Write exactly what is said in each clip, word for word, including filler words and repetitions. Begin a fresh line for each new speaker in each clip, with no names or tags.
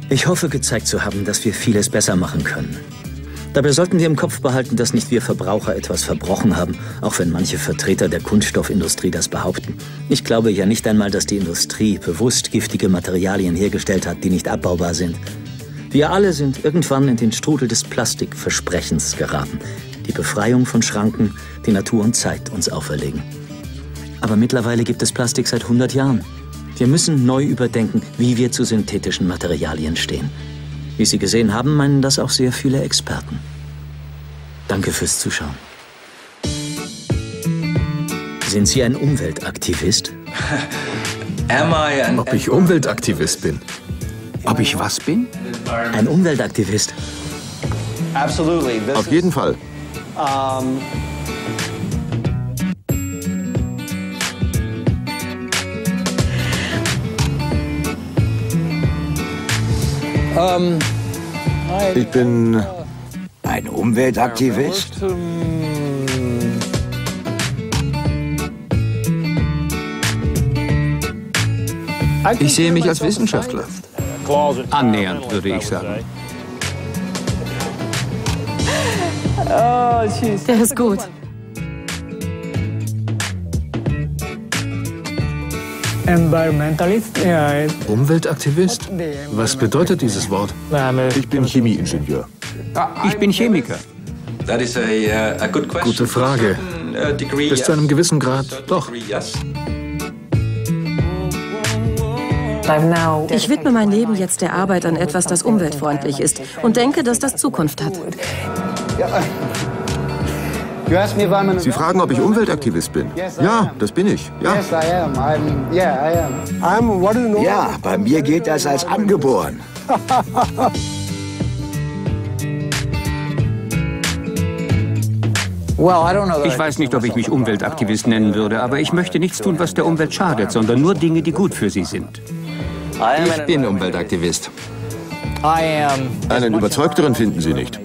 Ich hoffe, gezeigt zu haben, dass wir vieles besser machen können. Dabei sollten wir im Kopf behalten, dass nicht wir Verbraucher etwas verbrochen haben, auch wenn manche Vertreter der Kunststoffindustrie das behaupten. Ich glaube ja nicht einmal, dass die Industrie bewusst giftige Materialien hergestellt hat, die nicht abbaubar sind. Wir alle sind irgendwann in den Strudel des Plastikversprechens geraten. Die Befreiung von Schranken, die Natur und Zeit uns auferlegen. Aber mittlerweile gibt es Plastik seit hundert Jahren. Wir müssen neu überdenken, wie wir zu synthetischen Materialien stehen. Wie Sie gesehen haben, meinen das auch sehr viele Experten. Danke fürs Zuschauen. Sind Sie ein Umweltaktivist?
Ob ich Umweltaktivist bin?
Ob ich was bin?
Ein Umweltaktivist.
Auf jeden Fall. Ich bin
Ein Umweltaktivist?
Ich sehe mich als Wissenschaftler. Annähernd, würde ich sagen.
Der ist gut.
Environmentalist? Ja.
Umweltaktivist? Was bedeutet dieses Wort?
Ich bin Chemieingenieur.
Ich bin Chemiker.
Gute Frage. Bis zu einem gewissen Grad doch.
Ich widme mein Leben jetzt der Arbeit an etwas, das umweltfreundlich ist und denke, dass das Zukunft hat.
Sie fragen, ob ich Umweltaktivist bin. Ja, das bin ich. Ja.
Ja, bei mir geht das als angeboren.
Ich weiß nicht, ob ich mich Umweltaktivist nennen würde, aber ich möchte nichts tun, was der Umwelt schadet, sondern nur Dinge, die gut für sie sind.
Ich bin Umweltaktivist.
Einen überzeugteren finden Sie nicht.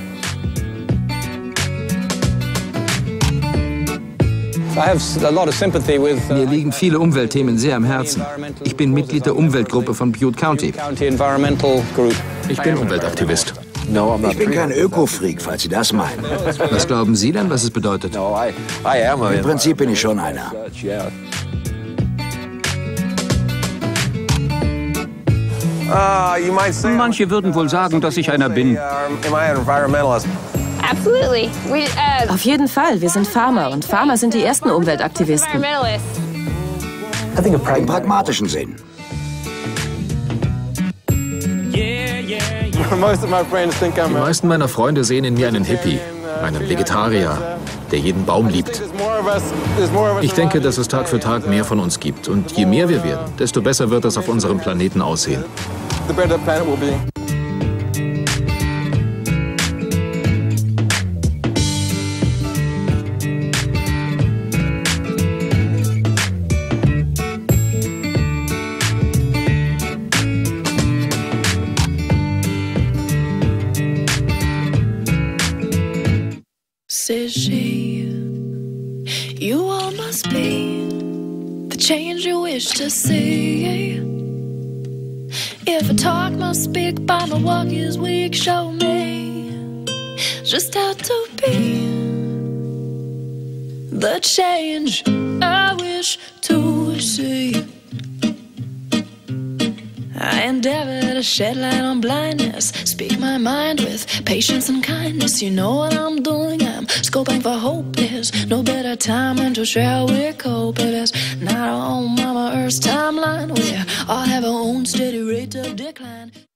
Mir liegen viele Umweltthemen sehr am Herzen. Ich bin Mitglied der Umweltgruppe von Butte County.
Ich bin Umweltaktivist.
Ich bin kein Öko-Freak, falls Sie das meinen.
Was glauben Sie denn, was es bedeutet?
Im Prinzip bin ich schon einer.
Manche würden wohl sagen, dass ich einer bin.
Auf jeden Fall, wir sind Farmer und Farmer sind die ersten Umweltaktivisten.
Im pragmatischen Sinn.
Die meisten meiner Freunde sehen in mir einen Hippie, einen Vegetarier, der jeden Baum liebt. Ich denke, dass es Tag für Tag mehr von uns gibt. Und je mehr wir werden, desto besser wird es auf unserem Planeten aussehen.
Says she, you all must be the change you wish to see. If a talk must speak by my walk is weak, show me just how to be the change I wish to see. I endeavor to shed light on blindness, speak my mind with patience and kindness. You know what I'm doing, I'm scoping for hope. There's no better time than to share we're cope. It is not our own Mama Earth's timeline. We all have our own steady rate of decline.